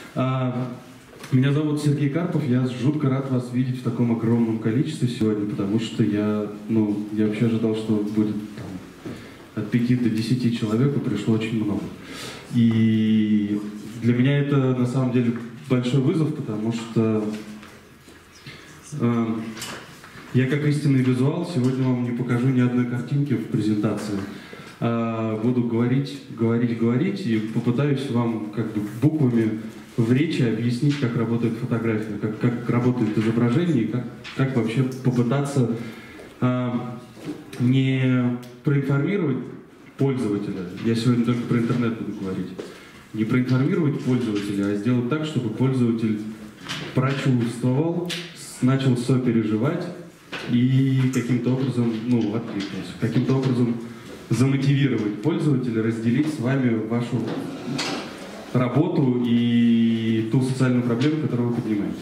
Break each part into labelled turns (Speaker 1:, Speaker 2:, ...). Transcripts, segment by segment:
Speaker 1: Меня зовут Сергей Карпов, я жутко рад вас видеть в таком огромном количестве сегодня, потому что я вообще ожидал, что будет там, от 5 до 10 человек, и пришло очень много. И для меня это на самом деле большой вызов, потому что я как истинный визуал сегодня вам не покажу ни одной картинки в презентации. Буду говорить и попытаюсь вам как бы буквами в речи объяснить, как работает фотография, как работает изображение, и как вообще попытаться не проинформировать пользователя, я сегодня только про интернет буду говорить, не проинформировать пользователя, а сделать так, чтобы пользователь прочувствовал, начал сопереживать и каким-то образом, откликнулся, каким-то образом замотивировать пользователя, разделить с вами вашу работу и ту социальную проблему, которую вы поднимаете.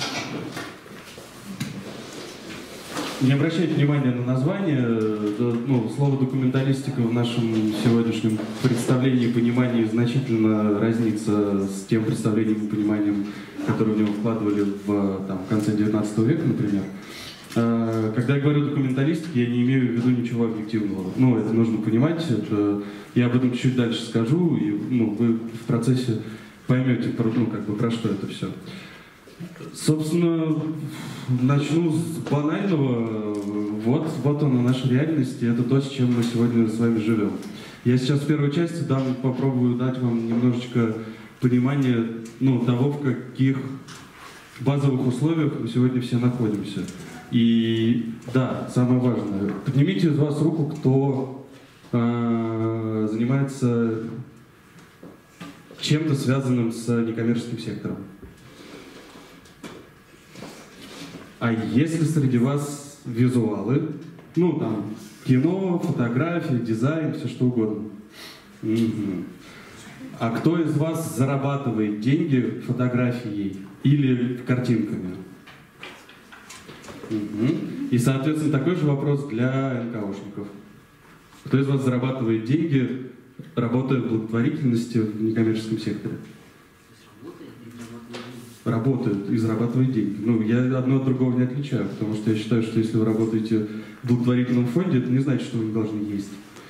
Speaker 1: Не обращайте внимания на название. Слово «документалистика» в нашем сегодняшнем представлении и понимании значительно разнится с тем представлением и пониманием, которое в него вкладывали в конце 19 века, например. Когда я говорю «документалистика», я не имею в виду ничего объективного. Это нужно понимать. Я об этом чуть дальше скажу, и вы в процессе поймете, про что это все. Собственно, начну с банального. Вот она, наша реальность, и это то, с чем мы сегодня с вами живем. Я сейчас в первой части попробую дать вам немножечко понимания того, в каких базовых условиях мы сегодня все находимся. И да, самое важное, поднимите из вас руку, кто занимается чем-то связанным с некоммерческим сектором. А если среди вас визуалы, кино, фотографии, дизайн, все что угодно. А кто из вас зарабатывает деньги фотографией или картинками? И, соответственно, такой же вопрос для НКОшников. Кто из вас зарабатывает деньги, работая в благотворительности в некоммерческом секторе? Работает и зарабатывает деньги. Я одно от другого не отличаю, потому что я считаю, что если вы работаете в благотворительном фонде, это не значит, что вы не должны есть.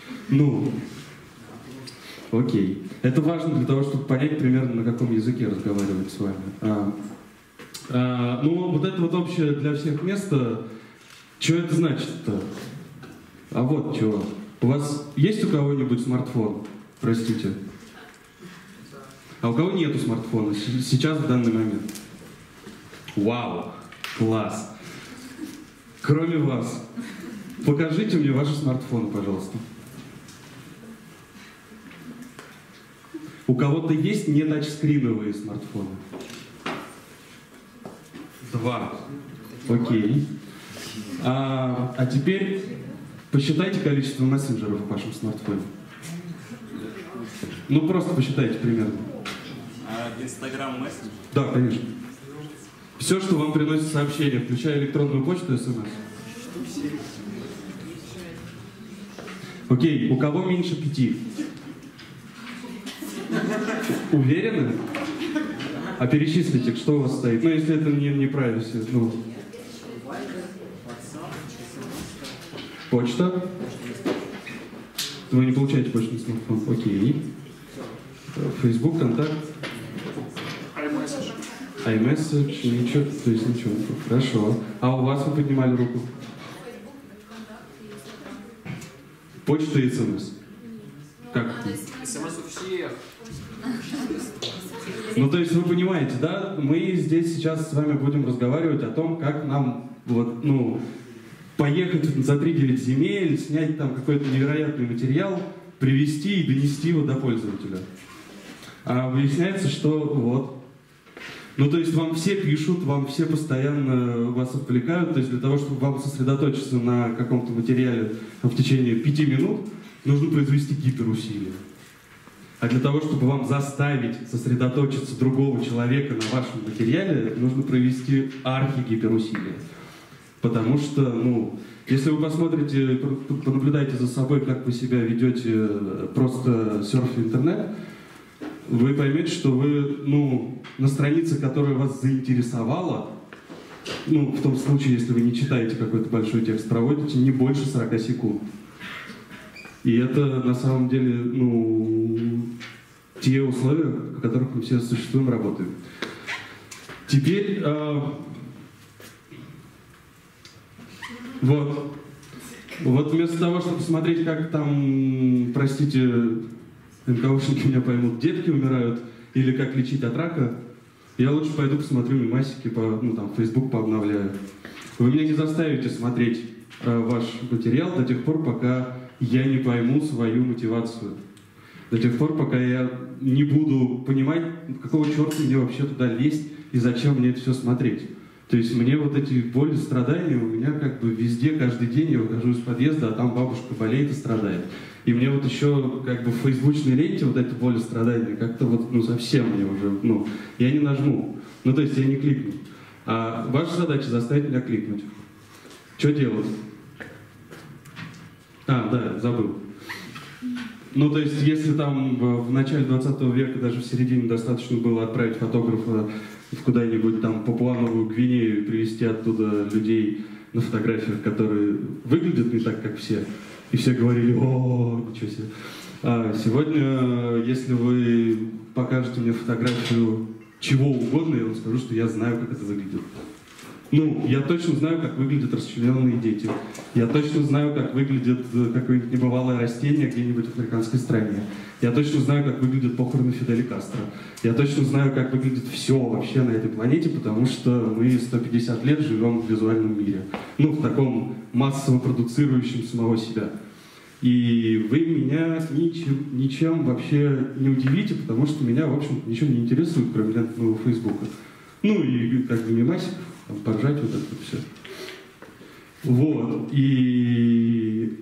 Speaker 1: Окей. Это важно для того, чтобы понять примерно, на каком языке разговаривать с вами. Вот это вот общее для всех место, что это значит-то? А вот чего. У вас есть у кого-нибудь смартфон? Простите. А у кого нету смартфона сейчас, в данный момент? Вау! Класс! Кроме вас, покажите мне ваши смартфоны, пожалуйста. У кого-то есть не тачскриновые смартфоны? 2. Окей. А теперь посчитайте количество мессенджеров в вашем смартфоне. Просто посчитайте примерно.
Speaker 2: Инстаграм мессенджер?
Speaker 1: Да, конечно. Все, что вам приносит сообщение, включая электронную почту и СМС. Окей, у кого меньше 5? Уверены? А перечислите, что у вас стоит. Если это не privacy. Почта. Вы не получаете почту на смартфон. Окей. Facebook, контакт. iMessage, ничего, то есть ничего. Хорошо. А у вас вы поднимали руку? Почта и СМС. Как?
Speaker 2: СМС у всех.
Speaker 1: То есть вы понимаете, да? Мы здесь сейчас с вами будем разговаривать о том, как нам поехать за 3-9 земель, снять там какой-то невероятный материал, привезти и донести его до пользователя. А выясняется, что то есть вам все пишут, вам все постоянно вас отвлекают, то есть для того, чтобы вам сосредоточиться на каком-то материале в течение 5 минут, нужно произвести гиперусилие. А для того, чтобы вам заставить сосредоточиться другого человека на вашем материале, нужно провести архигиперусилие. Потому что, если вы посмотрите, понаблюдайте за собой, как вы себя ведете, просто серфя интернет, вы поймете, что вы, на странице, которая вас заинтересовала, в том случае, если вы не читаете какой-то большой текст, проводите не больше 40 секунд. И это, на самом деле, те условия, в которых мы все существуем, работаем. Теперь, вот вместо того, чтобы смотреть, как там, простите, НКОшники меня поймут, детки умирают, или как лечить от рака, я лучше пойду посмотрю мемасики, в Facebook пообновляю. Вы меня не заставите смотреть ваш материал до тех пор, пока я не пойму свою мотивацию. До тех пор, пока я не буду понимать, какого черта мне вообще туда лезть и зачем мне это все смотреть. То есть мне вот эти боли, страдания, у меня как бы везде, каждый день я выхожу из подъезда, а там бабушка болеет и страдает. И мне вот еще как бы в фейсбучной ленте вот эта боль, страдания, как-то совсем мне уже, я не нажму. То есть я не кликну. А ваша задача заставить меня кликнуть. Что делать? Да, забыл. То есть, если там в начале 20 века, даже в середине, достаточно было отправить фотографа в куда-нибудь там Папуа-Новую Гвинею и привезти оттуда людей на фотографиях, которые выглядят не так, как все. И все говорили: о, ничего себе. А сегодня, если вы покажете мне фотографию чего угодно, я вам скажу, что я знаю, как это выглядит. Я точно знаю, как выглядят расчлененные дети. Я точно знаю, как выглядит какое-нибудь небывалое растение где-нибудь в африканской стране. Я точно знаю, как выглядят похороны Фиделя Кастро. Я точно знаю, как выглядит все вообще на этой планете, потому что мы 150 лет живем в визуальном мире. В таком массово продуцирующем самого себя. И вы меня ничем вообще не удивите, потому что меня, в общем, ничего не интересует, кроме лентного Фейсбука. И как бы мемасиков, поржать вот это все. И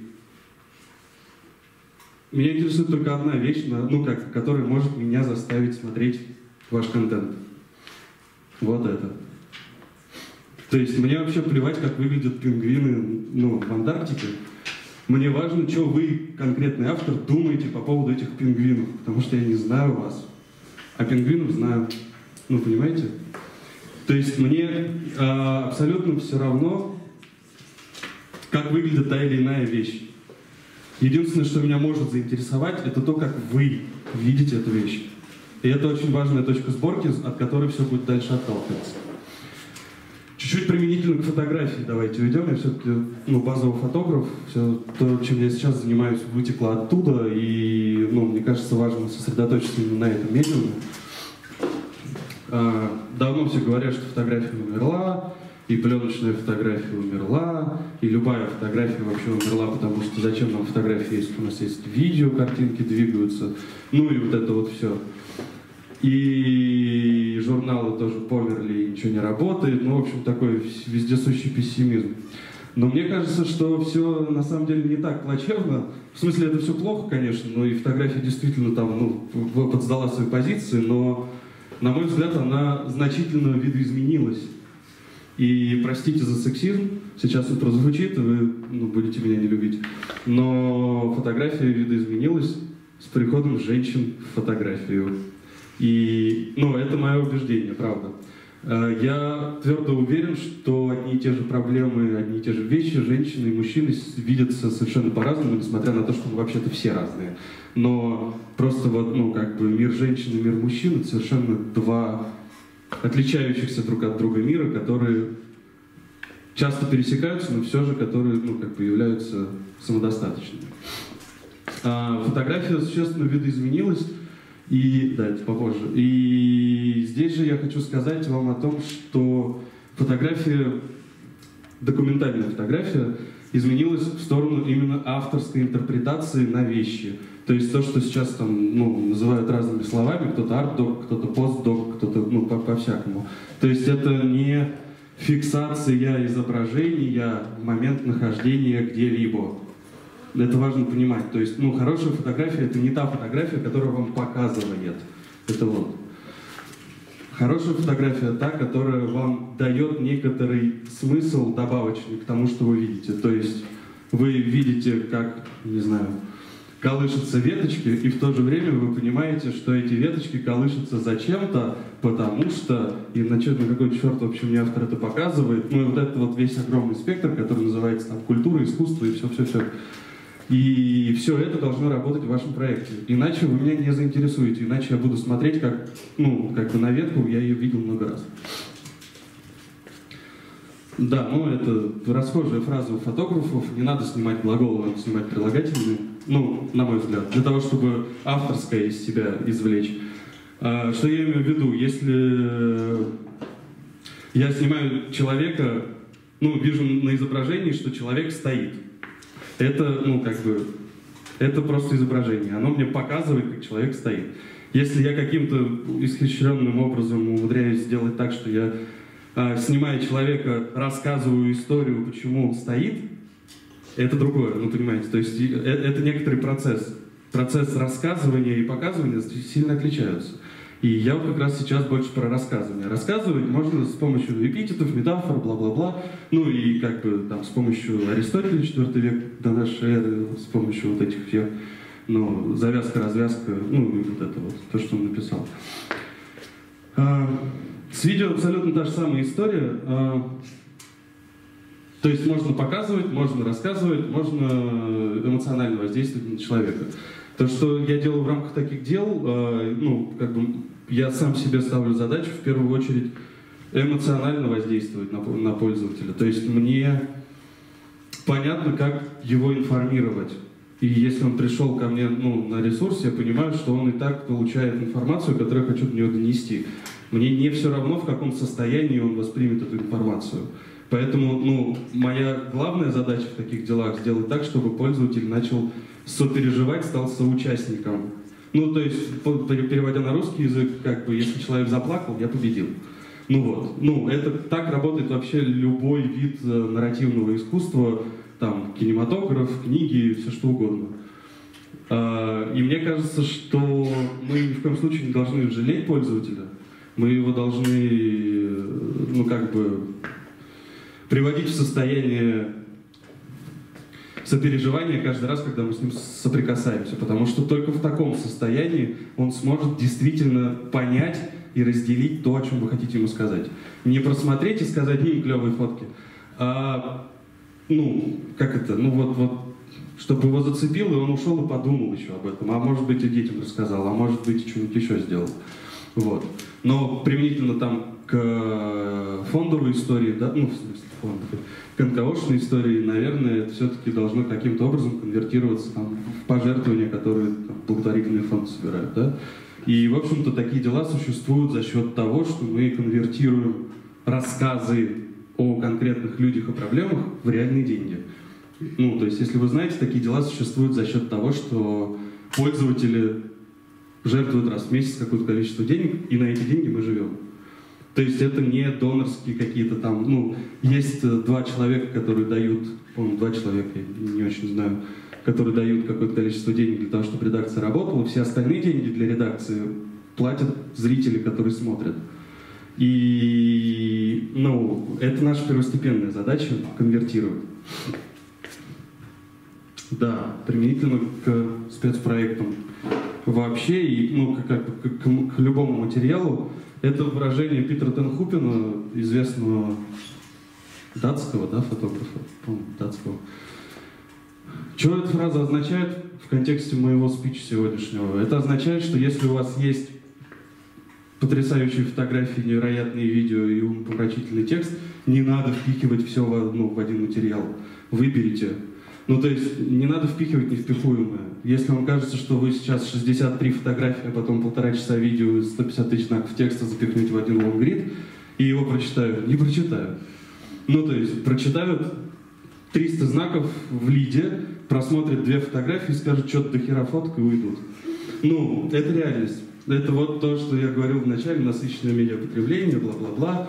Speaker 1: меня интересует только одна вещь, которая может меня заставить смотреть ваш контент. Вот это. То есть мне вообще плевать, как выглядят пингвины в Антарктике. Мне важно, что вы, конкретный автор, думаете по поводу этих пингвинов, потому что я не знаю вас. А пингвинов знаю. Понимаете? То есть мне абсолютно все равно, как выглядит та или иная вещь. Единственное, что меня может заинтересовать, это то, как вы видите эту вещь. И это очень важная точка сборки, от которой все будет дальше отталкиваться. Чуть-чуть применительно к фотографии давайте уйдем. Я все-таки базовый фотограф. Все то, чем я сейчас занимаюсь, вытекло оттуда. И мне кажется, важно сосредоточиться именно на этом медиуме. Давно все говорят, что фотография умерла, и пленочная фотография умерла, и любая фотография вообще умерла, потому что зачем нам фотографии, если у нас есть видео, картинки двигаются, и вот это вот все. И журналы тоже померли, и ничего не работает, в общем, такой вездесущий пессимизм. Но мне кажется, что все на самом деле не так плачевно. В смысле, это все плохо, конечно, и фотография действительно там, подсдала свои позиции, но, на мой взгляд, она значительно видоизменилась. И простите за сексизм, сейчас он прозвучит, и вы будете меня не любить, но фотография видоизменилась с приходом женщин в фотографию. И, это мое убеждение, правда. Я твердо уверен, что одни и те же проблемы, одни и те же вещи женщины и мужчины видятся совершенно по-разному, несмотря на то, что мы вообще-то все разные. Но просто мир женщин и мир мужчин — это совершенно два отличающихся друг от друга мира, которые часто пересекаются, но все же которые являются самодостаточными. Фотография существенно видоизменилась, и да, это попозже. И здесь же я хочу сказать вам о том, что фотография, документальная фотография, изменилась в сторону именно авторской интерпретации на вещи. То есть то, что сейчас там, называют разными словами, кто-то арт-док, кто-то пост-док, кто-то, по-всякому. То есть это не фиксация изображения в момент нахождения где-либо. Это важно понимать. То есть, хорошая фотография — это не та фотография, которая вам показывает. Это вот. Хорошая фотография — та, которая вам дает некоторый смысл добавочный к тому, что вы видите. То есть вы видите, как, не знаю, колышутся веточки, и в то же время вы понимаете, что эти веточки колышутся зачем-то, потому что, и на какой черт, в общем, мне автор это показывает, ну и вот это вот весь огромный спектр, который называется там культура, искусство и все-все-все. И все это должно работать в вашем проекте. Иначе вы меня не заинтересуете, иначе я буду смотреть как, ну, как бы на ветку, я ее видел много раз. Да, ну это расхожая фраза у фотографов, не надо снимать глаголы, надо снимать прилагательные, ну, на мой взгляд, для того, чтобы авторское из себя извлечь. Что я имею в виду? Если я снимаю человека, ну, вижу на изображении, что человек стоит, это, ну, как бы, это просто изображение, оно мне показывает, как человек стоит. Если я каким-то исхищренным образом умудряюсь сделать так, что я, снимая человека, рассказываю историю, почему он стоит, это другое, ну, понимаете, то есть это некоторый процесс. Процесс рассказывания и показывания сильно отличаются. И я вот как раз сейчас больше про рассказывание. Рассказывать можно с помощью эпитетов, метафор, бла-бла-бла. Ну и как бы там с помощью Аристотеля, 4 век до нашей эры, с помощью вот этих всех, ну, завязка, развязка, ну и вот это вот, то, что он написал. С видео абсолютно та же самая история. То есть можно показывать, можно рассказывать, можно эмоционально воздействовать на человека. То, что я делаю в рамках таких дел, ну, как бы я сам себе ставлю задачу в первую очередь эмоционально воздействовать на пользователя. То есть мне понятно, как его информировать. И если он пришел ко мне, ну, на ресурс, я понимаю, что он и так получает информацию, которую я хочу до него донести. Мне не все равно, в каком состоянии он воспримет эту информацию. Поэтому, ну, моя главная задача в таких делах сделать так, чтобы пользователь начал сопереживать, стал соучастником. Ну, то есть, переводя на русский язык, как бы, если человек заплакал, я победил. Ну вот. Ну, это так работает вообще любой вид нарративного искусства, там, кинематограф, книги, все что угодно. И мне кажется, что мы ни в коем случае не должны жалеть пользователя. Мы его должны, ну, как бы, приводить в состояние сопереживания каждый раз, когда мы с ним соприкасаемся. Потому что только в таком состоянии он сможет действительно понять и разделить то, о чем вы хотите ему сказать. Не просмотреть и сказать: клевые фотки, а, ну, как это, ну вот, чтобы его зацепило, и он ушел и подумал еще об этом. А может быть, и детям рассказал, а может быть, что-нибудь еще сделал. Вот. Но применительно там к фондовой истории, да, ну, в смысле фондовой, к НКОшной истории, наверное, это все-таки должно каким-то образом конвертироваться там, в пожертвования, которые там, благотворительные фонды собирают, да. И, в общем-то, такие дела существуют за счет того, что мы конвертируем рассказы о конкретных людях и проблемах в реальные деньги. Ну, то есть, если вы знаете, такие дела существуют за счет того, что пользователи жертвуют раз в месяц какое-то количество денег, и на эти деньги мы живем. То есть это не донорские какие-то там, ну, есть 2 человека, которые дают, по-моему, 2 человека, я не очень знаю, которые дают какое-то количество денег для того, чтобы редакция работала, все остальные деньги для редакции платят зрители, которые смотрят. И, ну, это наша первостепенная задача — конвертировать. Да, применительно к спецпроектам вообще, и, ну, к любому материалу, это выражение Питера Тенхупена, известного датского, да, фотографа, по-моему, датского. Что эта фраза означает в контексте моего спича сегодняшнего? Это означает, что если у вас есть потрясающие фотографии, невероятные видео и умопомрачительный текст, не надо впихивать все в один материал. Выберите. Ну, то есть, не надо впихивать невпихуемое. Если вам кажется, что вы сейчас 63 фотографии, а потом 1,5 часа видео и 150 тысяч знаков текста запихнете в один лонгрид, и его прочитают, не прочитают. Ну, то есть, прочитают 300 знаков в лиде, просмотрят 2 фотографии, скажут: что-то дохера фоток, и уйдут. Ну, это реальность. Это вот то, что я говорил в начале: насыщенное медиапотребление, бла-бла-бла.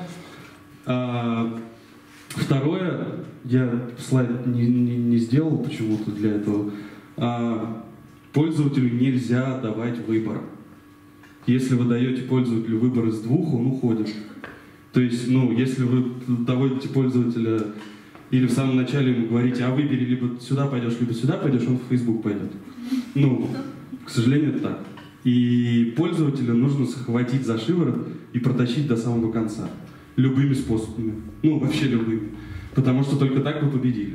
Speaker 1: Второе, я слайд не сделал почему-то для этого. Пользователю нельзя давать выбор. Если вы даете пользователю выбор из 2, он уходит. То есть, ну, если вы доводите пользователя или в самом начале ему говорите: а выбери, либо сюда пойдешь, он в Facebook пойдет. Ну, к сожалению, это так. И пользователя нужно схватить за шиворот и протащить до самого конца. Любыми способами. Ну, вообще любыми. Потому что только так вы победили.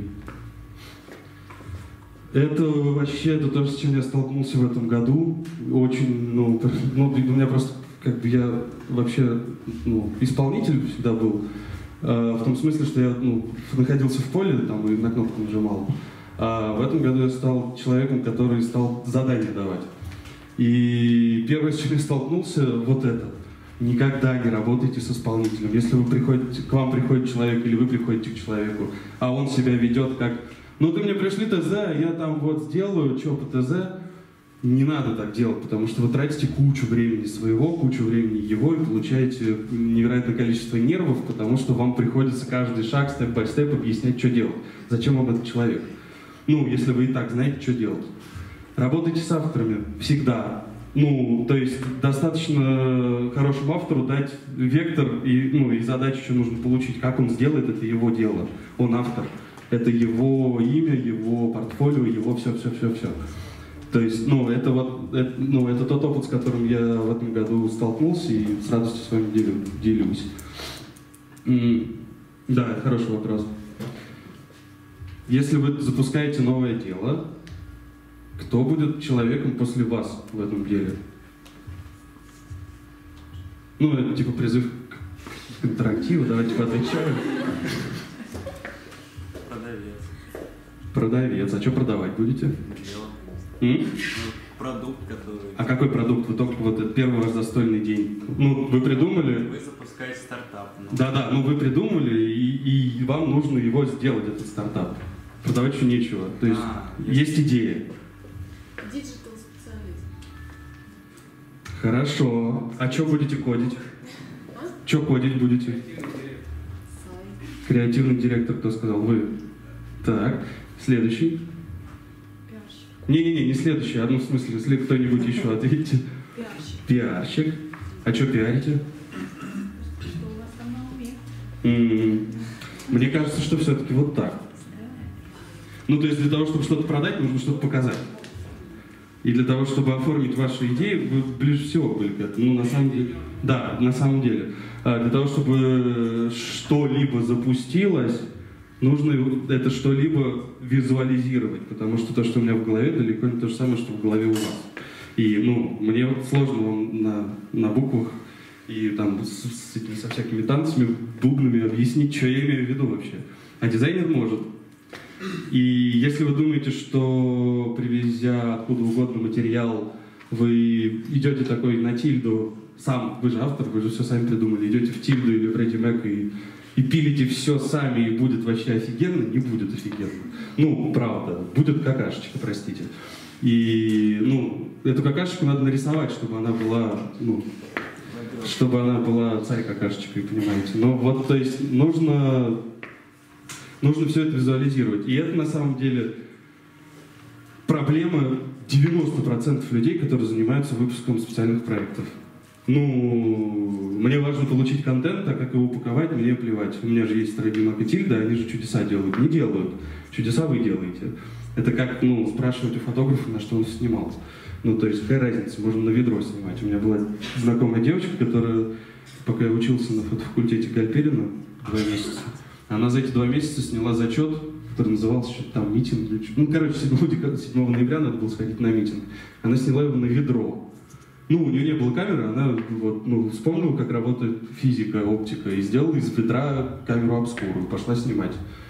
Speaker 1: Это вообще, это то, с чем я столкнулся в этом году. Очень, ну у меня просто, как бы я вообще, исполнитель всегда был. В том смысле, что я, находился в поле там и на кнопку нажимал. А в этом году я стал человеком, который стал задания давать. И первое, с чем я столкнулся, вот это. Никогда не работайте с исполнителем. Если к вам приходит человек или вы приходите к человеку, а он себя ведет как: ну ты мне пришли ТЗ, я там вот сделаю, что по ТЗ. Не надо так делать, потому что вы тратите кучу времени своего, кучу времени его и получаете невероятное количество нервов, потому что вам приходится каждый шаг, степ-бай-степ объяснять, что делать. Зачем вам этот человек? Ну, если вы и так знаете, что делать. Работайте с авторами всегда. То есть достаточно хорошему автору дать вектор и задачу, что нужно получить. Как он сделает, это его дело. Он автор. Это его имя, его портфолио, его все-все-все-все. То есть, это тот опыт, с которым я в этом году столкнулся и с радостью с вами делюсь. Да, это хороший вопрос. Если вы запускаете новое дело, кто будет человеком после вас в этом деле? Это типа призыв к интерактиву, давайте поотвечаем. Продавец. А что продавать будете?
Speaker 2: Продукт, который...
Speaker 1: А какой продукт? Вы только вот этот первый ваш застольный день. Вы придумали...
Speaker 2: Вы запускаете стартап.
Speaker 1: Да, вы придумали, и вам нужно его сделать, этот стартап. Продавать еще нечего. То есть есть идея.
Speaker 3: Диджитал-специалист.
Speaker 1: Хорошо. А что будете кодить? Что кодить будете? Креативный директор, кто сказал? Вы. Так. Следующий. Не следующий, в смысле, если кто-нибудь еще ответите. Пиарщик. А что пиарите?
Speaker 3: Что у вас там на уме?
Speaker 1: Мне кажется, что все-таки вот так. То есть для того, чтобы что-то продать, нужно что-то показать. И для того, чтобы оформить ваши идеи, вы ближе всего были к этому. На самом деле. Да, на самом деле. Для того, чтобы что-либо запустилось, нужно это что-либо визуализировать, потому что то, что у меня в голове, далеко не то же самое, что в голове у вас. И, мне сложно вам на буквах и там со всякими танцами, бубнами объяснить, что я имею в виду вообще. А дизайнер может. И если вы думаете, что привезя откуда угодно материал, вы идете такой на тильду, вы же автор, вы же все сами придумали, идете в тильду или в Ready Mac и пилите все сами, и будет вообще офигенно, не будет офигенно. Правда, будет какашечка, простите. И, эту какашечку надо нарисовать, чтобы она была царь-какашечкой, понимаете. То есть нужно все это визуализировать. И это, на самом деле, проблема 90% людей, которые занимаются выпуском специальных проектов. Мне важно получить контент, а как его упаковать, мне плевать. У меня же есть Ready Mac и Тильда, они же чудеса делают. Не делают. Чудеса вы делаете. Это как, спрашивать у фотографа, на что он снимал. То есть, какая разница, можно на ведро снимать. У меня была знакомая девочка, которая, пока я учился на фотофакультете Гальперина 2 месяца, она за эти 2 месяца сняла зачет, который назывался что-то там митинг. 7 ноября надо было сходить на митинг. Она сняла его на ведро. У нее не было камеры, она вспомнила, как работает физика, оптика, и сделала из ведра камеру обскуру, и пошла снимать.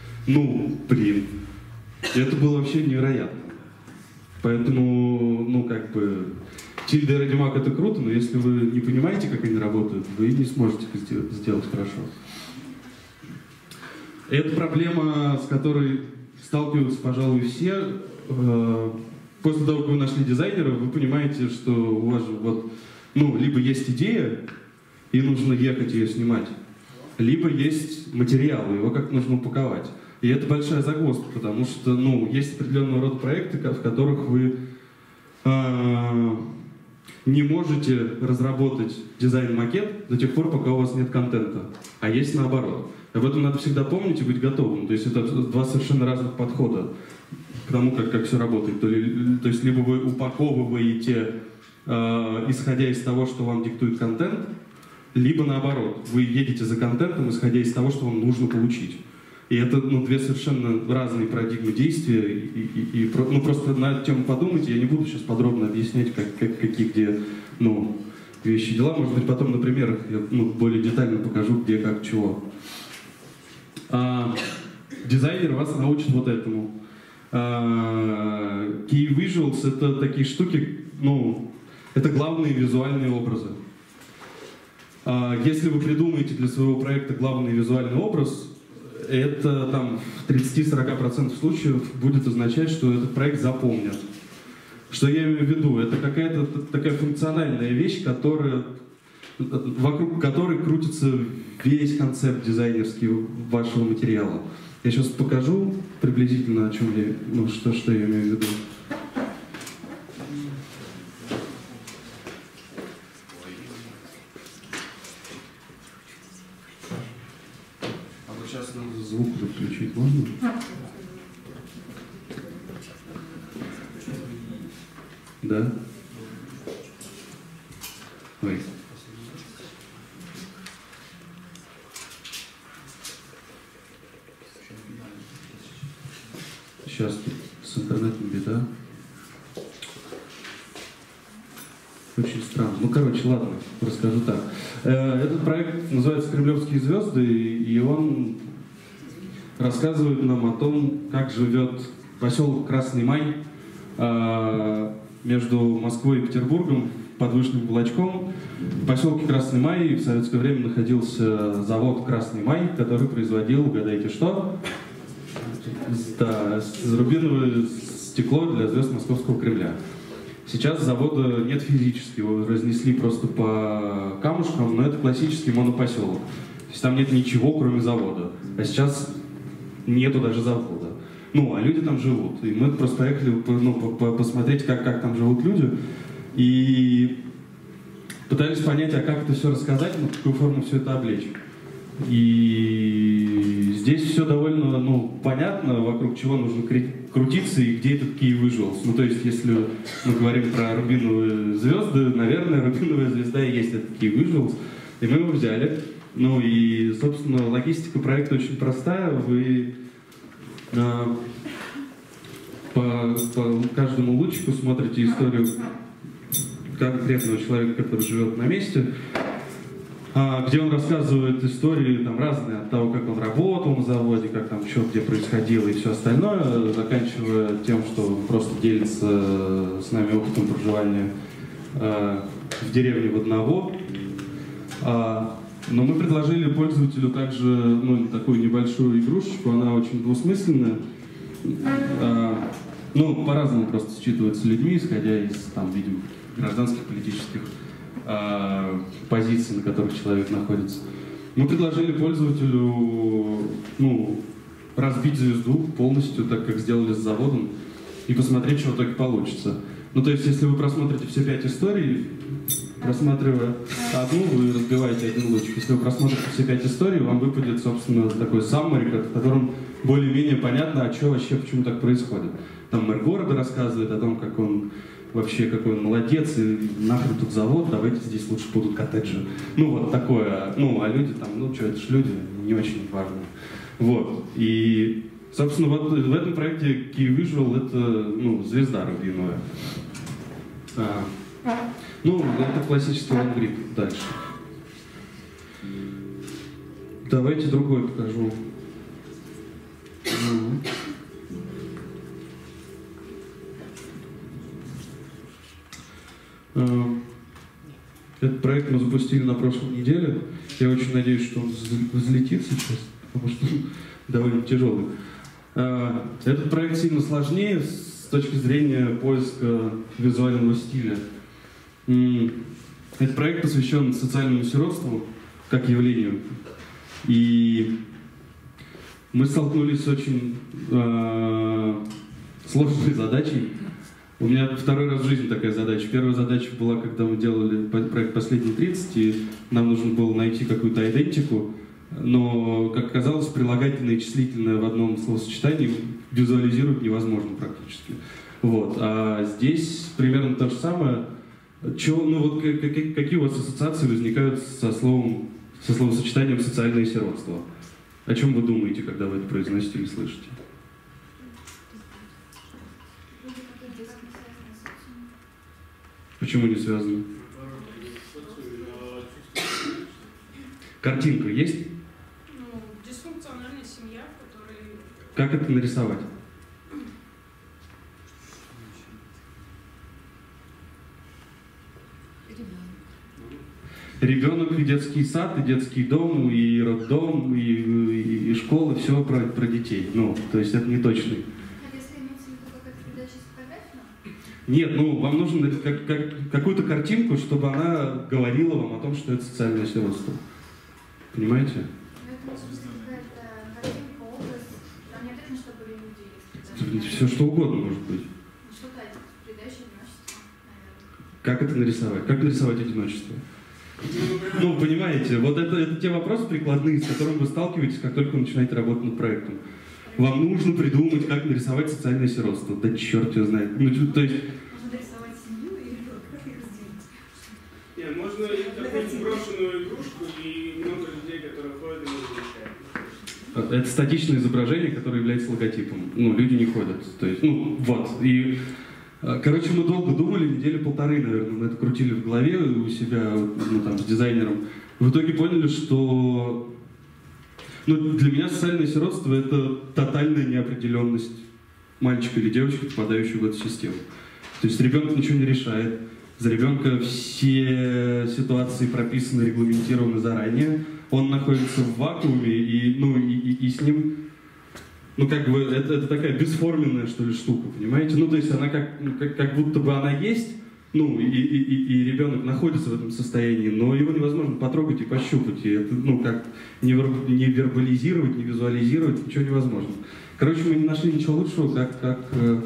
Speaker 1: Это было вообще невероятно. Поэтому, Тильда и Ready Mac это круто, но если вы не понимаете, как они работают, вы не сможете это сделать хорошо. Это проблема, с которой сталкиваются, пожалуй, все. После того, как вы нашли дизайнера, вы понимаете, что у вас же либо есть идея, и нужно ехать ее снимать, либо есть материал, его как-то нужно упаковать. И это большая загвоздка, потому что, есть определенного рода проекты, в которых вы не можете разработать дизайн-макет до тех пор, пока у вас нет контента. А есть наоборот. Об этом надо всегда помнить и быть готовым. То есть это два совершенно разных подхода к тому, как все работает. То есть либо вы упаковываете, исходя из того, что вам диктует контент, либо наоборот, вы едете за контентом, исходя из того, что вам нужно получить. И это две совершенно разные парадигмы действия. Просто на эту тему подумайте. Я не буду сейчас подробно объяснять, какие где вещи, дела. Может быть, потом на примерах я более детально покажу, где, как, чего. Дизайнер вас научит вот этому. Key Visuals — это такие штуки, это главные визуальные образы. Если вы придумаете для своего проекта главный визуальный образ, это там в 30-40% случаев будет означать, что этот проект запомнят. Что я имею в виду? Это какая-то такая функциональная вещь, вокруг которой крутится весь концепт дизайнерский вашего материала. Я сейчас покажу приблизительно, о чем я, что я имею в виду. Сейчас надо звук включить, можно? Да? Ой. Сейчас тут с интернетом беда. Очень странно. Ладно, расскажу так. Этот проект называется «Кремлевские звезды», и он рассказывает нам о том, как живет поселок Красный Май между Москвой и Петербургом под Вышним Кулачком. В поселке Красный Май в советское время находился завод «Красный Май», который производил, угадайте что? Да, рубиновое стекло для звезд Московского Кремля. Сейчас завода нет физически, его разнесли просто по камушкам, но это классический монопоселок. То есть там нет ничего, кроме завода. А сейчас нету даже завода. А люди там живут. И мы просто поехали посмотреть, как там живут люди. И пытались понять, а как это все рассказать, в какую форму все это облечь. И здесь все довольно понятно, вокруг чего нужно крутиться и где этот Key Visuals. То есть, если мы говорим про рубиновые звезды, наверное, рубиновая звезда и есть этот Key Visuals. И мы его взяли. И, собственно, логистика проекта очень простая. Вы по каждому лучику смотрите историю конкретного человека, который живет на месте, где он рассказывает истории разные, от того, как он работал на заводе, как там что где происходило и все остальное, заканчивая тем, что он просто делится с нами опытом проживания в деревне Водново. Но мы предложили пользователю также такую небольшую игрушечку, она очень двусмысленная. По-разному просто считывается людьми, исходя из, видимо, гражданских, политических позиций, на которых человек находится. Мы предложили пользователю разбить звезду полностью, так как сделали с заводом, и посмотреть, что в итоге получится. То есть, если вы просмотрите все 5 историй, просматривая одну, вы разбиваете один лучик. Если вы просмотрите все 5 историй, вам выпадет, собственно, такой summary, в котором более-менее понятно, почему так происходит. Там мэр города рассказывает о том, как он вообще, какой он молодец, и нахрен тут завод, давайте здесь лучше будут коттеджи. Вот такое. А люди там, что, это ж люди, не очень важно. И, собственно, в этом проекте Key Visual — это, звезда рубиновая. Это классический лонгрид. Дальше. Давайте другой покажу. Этот проект мы запустили на прошлой неделе. Я очень надеюсь, что он взлетит сейчас, потому что он довольно тяжелый. Этот проект сильно сложнее с точки зрения поиска визуального стиля. Этот проект посвящен социальному сиротству как явлению. И мы столкнулись с очень сложной задачей. У меня второй раз в жизни такая задача. Первая задача была, когда мы делали проект «Последние 30», и нам нужно было найти какую-то идентику, но, как оказалось, прилагательное и числительное в одном словосочетании визуализировать невозможно практически. Вот. А здесь примерно то же самое. Какие у вас ассоциации возникают со словосочетанием «социальное сиротство»? О чем вы думаете, когда вы это произносите или слышите? Почему не связаны? Картинка есть?
Speaker 3: Ну, дисфункциональная семья, в которой...
Speaker 1: Как это нарисовать? Ребенок и детский сад, и детский дом, и роддом, и школа, все про детей. Ну, то есть это не точный.
Speaker 4: А если имеется в виду какая-то передача с фотографией?
Speaker 1: Нет, ну вам нужно какую-то картинку, чтобы она говорила вам о том, что это социальное сиротство. Понимаете?
Speaker 4: Ну, это может быть какая-то картинка, образ. Там не обязательно, чтобы были люди. Или
Speaker 1: Все что угодно может быть.
Speaker 4: что-то передача одиночества, наверное.
Speaker 1: Как это нарисовать? Как нарисовать одиночество? Ну, понимаете, вот это те вопросы прикладные, с которыми вы сталкиваетесь, как только вы начинаете работать над проектом. Вам нужно придумать, как нарисовать социальное сиротство. Да черт его знает. Ну, то есть...
Speaker 4: Можно нарисовать семью и ребенка, как их разделить.
Speaker 5: Нет, можно такую брошенную игрушку и много людей, которые ходят и размещают.
Speaker 1: Это статичное изображение, которое является логотипом. Ну, люди не ходят. То есть, ну, вот. И, короче, мы долго думали, недели полторы, наверное, мы это крутили в голове у себя, ну, там, с дизайнером. В итоге поняли, что... Ну, для меня социальное сиротство — это тотальная неопределенность мальчика или девочки, попадающего в эту систему. То есть ребенок ничего не решает, за ребенка все ситуации прописаны, регламентированы заранее, он находится в вакууме, и с ним, ну, как бы, это такая бесформенная, что ли, штука, понимаете? Ну, то есть она как будто бы она есть, ну, и ребенок находится в этом состоянии, но его невозможно потрогать и пощупать, и это, ну, как не вербализировать, не визуализировать, ничего невозможно. Короче, мы не нашли ничего лучшего, как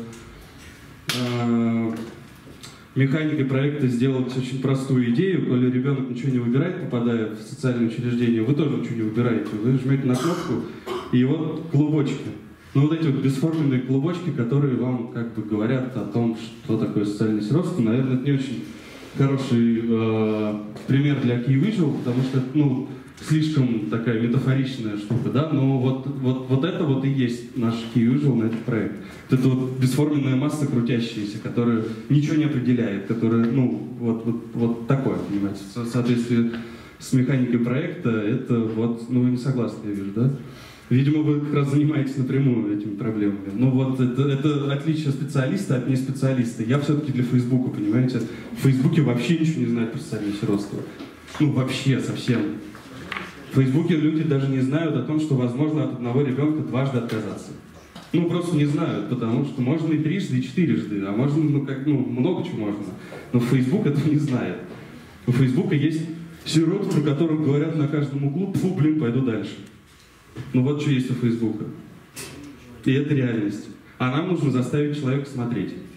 Speaker 1: механикой проекта сделать очень простую идею. Коли ребенок ничего не выбирает, попадая в социальное учреждение, вы тоже ничего не выбираете. Вы жмете на кнопку, и вот клубочки. Ну, вот эти вот бесформенные клубочки, которые вам как бы говорят о том, что такое социальное сиротство. Наверное, это не очень хороший пример для Key Visual, потому что, ну, слишком такая метафоричная штука, да, но вот это вот и есть наш Key Visual на этот проект. Вот это вот бесформенная масса крутящаяся, которая ничего не определяет, которая, ну, вот такое, понимаете, в соответствии с механикой проекта, это вот, ну, вы не согласны, я вижу, да? Видимо, вы как раз занимаетесь напрямую этими проблемами. Ну вот это отличие специалиста от неспециалиста. Я все-таки для Фейсбука, понимаете? В Фейсбуке вообще ничего не знают про социальное сиротство. Ну вообще совсем. В Фейсбуке люди даже не знают о том, что возможно от одного ребенка дважды отказаться. Ну просто не знают, потому что можно и трижды, и четырежды, а можно, много чего можно. Но Фейсбук этого не знает. У Фейсбука есть сироты, про которых говорят на каждом углу: фу, блин, пойду дальше. Ну вот что есть у Фейсбука. И это реальность. А нам нужно заставить человека смотреть.